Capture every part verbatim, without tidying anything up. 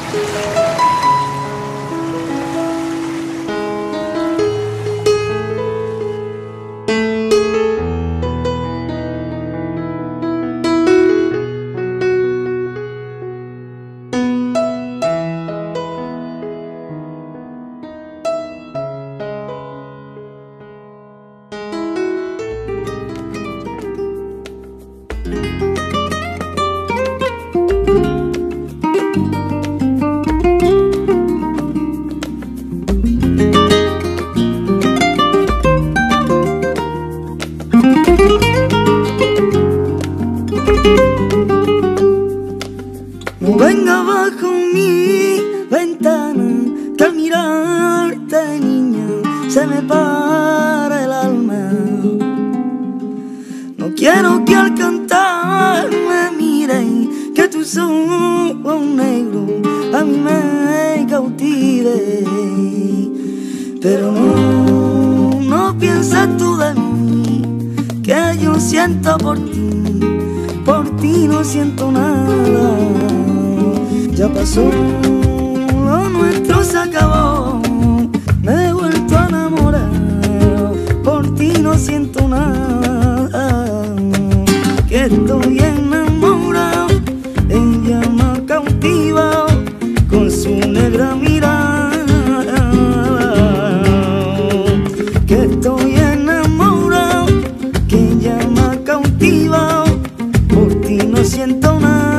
No venga bajo mi ventana, que al mirarte, niña, se me para el alma. No quiero que al cantar me miren, que tus ojos negros a mí me cautiven. Pero no, no pienses tú de mí, que yo siento por ti, por ti no siento nada. Ya pasó, lo nuestro se acabó, me he vuelto a enamorar, por ti no siento nada. Que estoy enamorado, ella me ha cautivado con su negra mirada. Que estoy enamorado, que ella me ha cautivado, por ti no siento nada.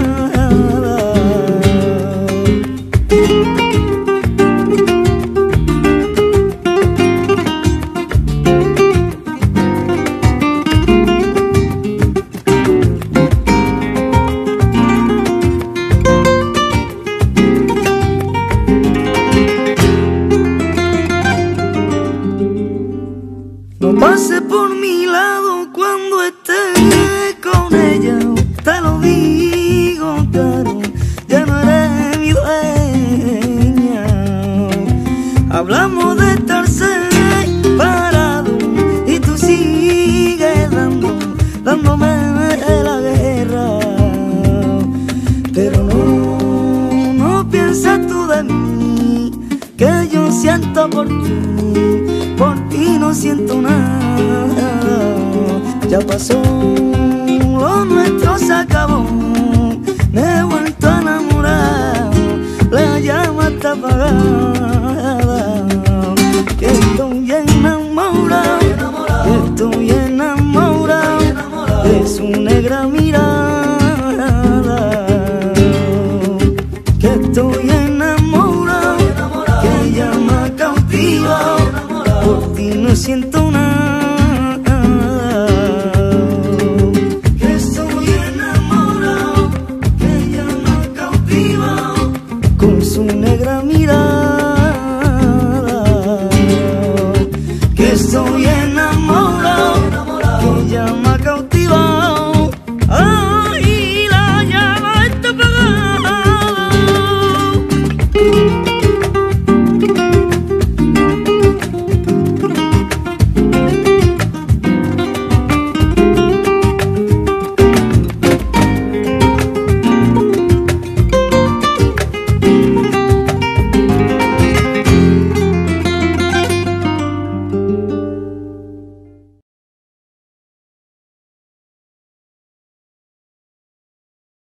No pases por mi lado cuando estés con ella, te lo digo claro, ya no eres mi dueña. Hablamos de estar separados y tú sigues dando, dándome la guerra. Pero no, no pienses tú de mí, que yo siento por ti, por ti no siento nada. Ya pasó, lo nuestro se acabó, me he vuelto a enamorar, la llama está apagada. Que estoy enamorado, que estoy enamorado de su negra mirada. Que estoy enamorado, que ella me ha cautivado, por ti no siento nada. Que estoy enamorado, que ella me ha cautivado con su negra mirada. Que estoy enamorado.